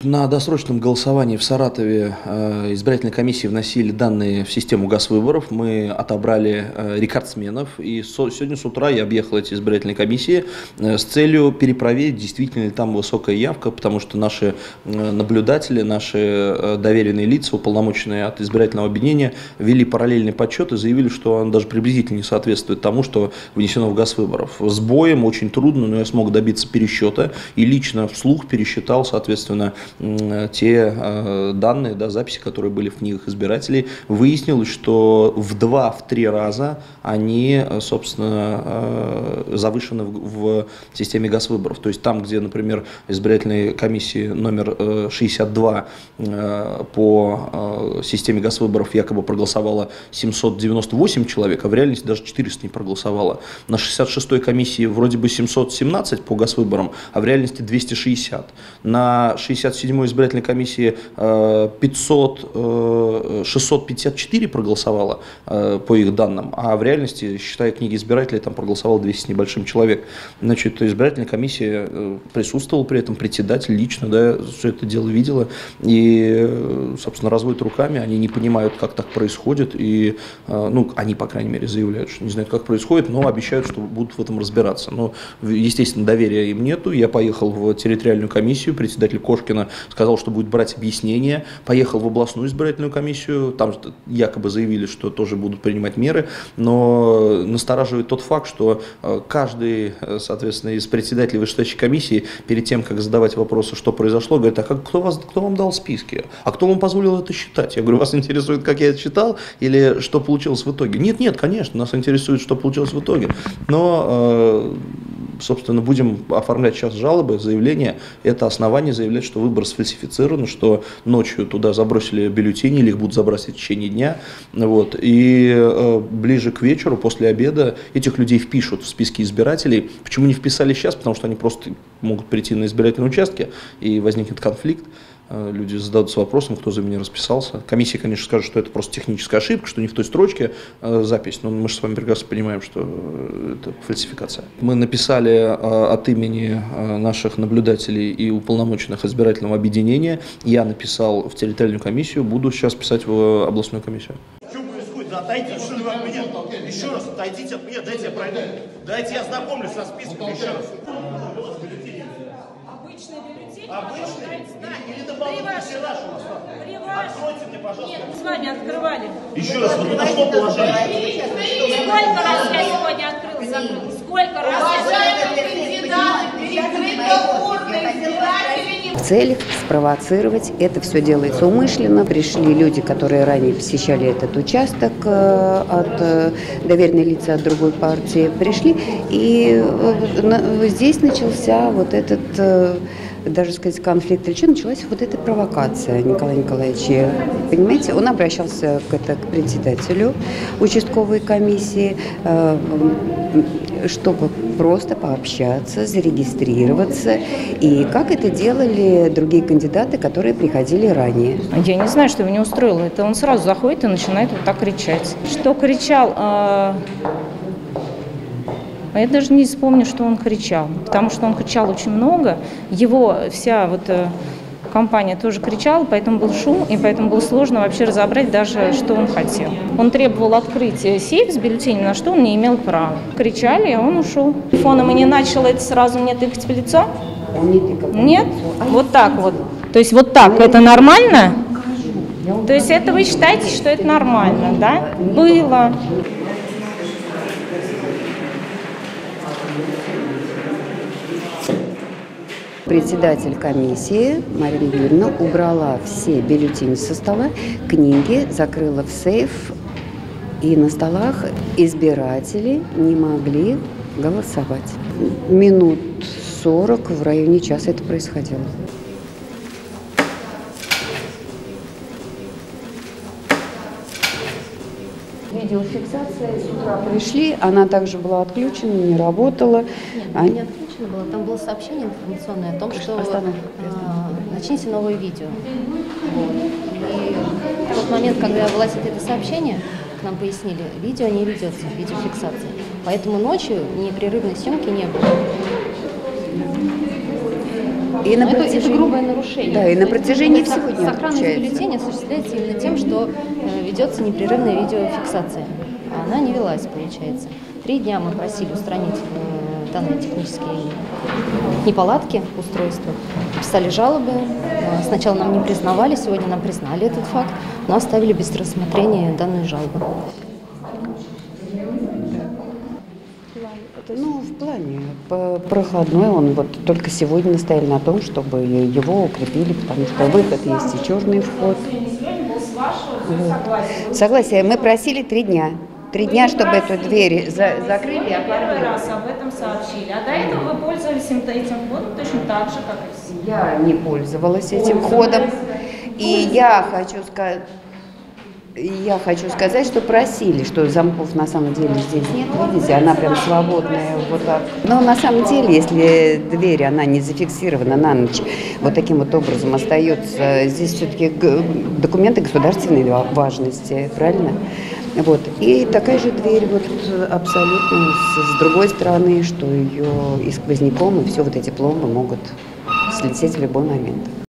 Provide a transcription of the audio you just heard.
На досрочном голосовании в Саратове избирательные комиссии вносили данные в систему ГАЗ-выборов. Мы отобрали рекордсменов. И сегодня с утра я объехал эти избирательные комиссии с целью перепроверить, действительно ли там высокая явка, потому что наши наблюдатели, наши доверенные лица, уполномоченные от избирательного объединения, ввели параллельный подсчет и заявили, что он даже приблизительно не соответствует тому, что внесено в ГАЗ-выборов. С боем очень трудно, но я смог добиться пересчета и лично вслух пересчитал, соответственно, те данные, записи, которые были в книгах избирателей. Выяснилось, что в 2-3 раза они, собственно, завышены в системе ГАЗ-выборов. То есть там, где, например, избирательной комиссии номер 62 по системе ГАЗ-выборов якобы проголосовало 798 человек, а в реальности даже 400 не проголосовало. На 66-й комиссии вроде бы 717 по ГАЗ-выборам, а в реальности 260. На 67-й избирательной комиссии 654 проголосовало по их данным, а в реальности, считая книги избирателей, там проголосовало 200 с небольшим человек. Значит, избирательная комиссия присутствовала при этом, председатель лично, все это дело видела и, собственно, разводят руками, они не понимают, как так происходит, и, они, по крайней мере, заявляют, что не знают, как происходит, но обещают, что будут в этом разбираться. Но, естественно, доверия им нету. Я поехал в территориальную комиссию, председатель Кошкина сказал, что будет брать объяснения, поехал в областную избирательную комиссию, там якобы заявили, что тоже будут принимать меры, но настораживает тот факт, что каждый, соответственно, из председателей вышестоящей комиссии перед тем, как задавать вопросы, что произошло, говорит: а кто вам дал списки? А кто вам позволил это считать? Я говорю: вас интересует, как я это считал, или что получилось в итоге? Нет, конечно, нас интересует, что получилось в итоге, но, собственно, будем оформлять сейчас жалобы, заявления. Это основание заявлять, что выбор сфальсифицирован, что ночью туда забросили бюллетени, или их будут забрасывать в течение дня. И ближе к вечеру, после обеда, этих людей впишут в списки избирателей. Почему не вписали сейчас? Потому что они просто могут прийти на избирательные участки, и возникнет конфликт. Люди зададутся вопросом, кто за меня расписался. Комиссия, конечно, скажет, что это просто техническая ошибка, что не в той строчке запись, но мы же с вами прекрасно понимаем, что это фальсификация. Мы написали от имени наших наблюдателей и уполномоченных избирательного объединения. Я написал в территориальную комиссию, буду сейчас писать в областную комиссию. Что происходит? Да отойдите, что вы от меня? Еще раз отойдите от меня, дайте я пройду. Дайте я ознакомлюсь со списком, еще раз. Обычные бюллетени? Обычные? Или дополнительный тираж у нас? Откройте мне, пожалуйста. Нет, с вами открывали. Еще раз, вот это что положили? Сколько раз я сегодня открыл? Сколько раз В целях спровоцировать, это все делается умышленно. Пришли люди, которые ранее посещали этот участок от доверенные лица от другой партии, пришли, и здесь начался вот этот, даже сказать, конфликт речи, началась вот эта провокация Николая Николаевича. Понимаете, он обращался к председателю участковой комиссии, чтобы просто пообщаться, зарегистрироваться, и как это делали другие кандидаты, которые приходили ранее. Я не знаю, что его не устроило. Это он сразу заходит и начинает вот так кричать. Что кричал? Я даже не вспомню, что он кричал, потому что он кричал очень много. Его вся компания тоже кричала, поэтому был шум, и поэтому было сложно вообще разобрать даже, что он хотел. Он требовал открыть сейф с бюллетенем, на что он не имел права. Кричали, и он ушел. Телефоном и не начал это сразу мне тыкать в лицо? Нет? Вот так вот. То есть вот так, это нормально? То есть это вы считаете, что это нормально, да? Было. Председатель комиссии Марина Юрьевна убрала все бюллетени со стола, книги закрыла в сейф, и на столах избиратели не могли голосовать. Минут 40, в районе часа это происходило. Видеофиксация с утра пришли, она также была отключена, не работала. Нет, не отключена была. Там было сообщение информационное о том, что начните новое видео. И в тот момент, когда вылазит это сообщение, к нам пояснили, видео не ведется, видеофиксация. Поэтому ночью непрерывной съемки не было. И на это грубое нарушение. Да, и на протяжении всего дня Сохранность бюллетеня осуществляется именно тем, что ведется непрерывная видеофиксация. А она не велась, получается. 3 дня мы просили устранить данные технические неполадки устройства. Писали жалобы. Сначала нам не признавали, сегодня нам признали этот факт, но оставили без рассмотрения данную жалобу. Ну, в плане проходной, он вот только сегодня настоял на том, чтобы его укрепили, потому что выход есть и черный вход. Согласие. Мы просили 3 дня. 3 дня, чтобы эту дверь закрыли. Первый раз об этом сообщили. А до этого вы пользовались этим входом точно так же, как и все. Я не пользовалась этим ходом. И я хочу сказать, что просили, что замков на самом деле здесь нет. Видите, она прям свободная вот так. Но на самом деле, если дверь, она не зафиксирована на ночь, вот таким вот образом остается, здесь все-таки документы государственной важности, правильно? Вот. И такая же дверь вот абсолютно с другой стороны, что ее и сквозняком, и все вот эти пломбы могут слететь в любой момент.